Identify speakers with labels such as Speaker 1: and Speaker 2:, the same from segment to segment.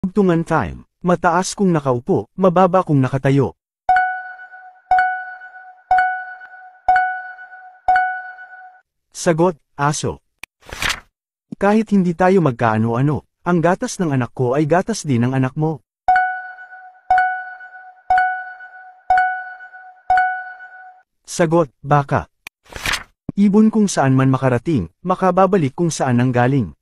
Speaker 1: Tugtungan time. Mataas kung nakaupo, mababa kung nakatayo. Sagot, aso. Kahit hindi tayo magkaano-ano, ang gatas ng anak ko ay gatas din ng anak mo. Sagot, baka. Ibon kung saan man makarating, makababalik kung saan nanggaling.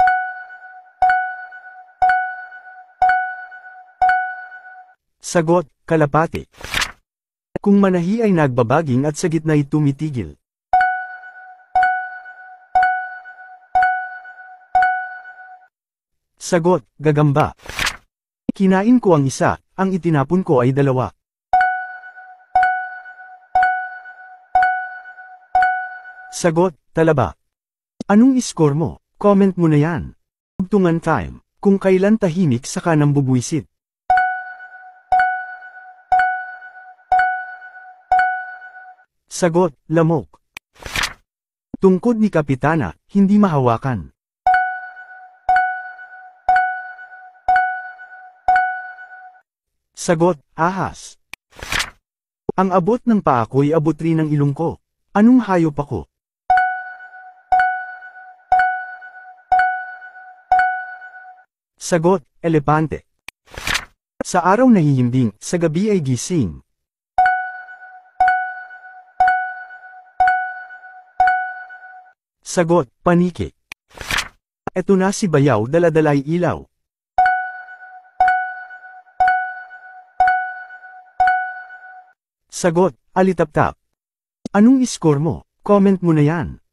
Speaker 1: Sagot, kalapati. Kung manahi ay nagbabaging at sa gitna'y tumitigil. Sagot, gagamba. Kinain ko ang isa, ang itinapon ko ay dalawa. Sagot, talaba. Anong score mo? Comment mo na yan. Tugtungan time. Kung kailan tahimik saka nang bubwisit. Sagot, lamok. Tungkod ni Kapitana, hindi mahawakan. Sagot, ahas. Ang abot ng paa ko'y abot rin ng ilong ko. Anong hayop ako? Sagot, elepante. Sa araw nahihimbing, sa gabi ay gising. Sagot, paniki. Eto na si Bayaw dala-dalay ilaw. Sagot, alitap-tap. Anong score mo? Comment mo na yan.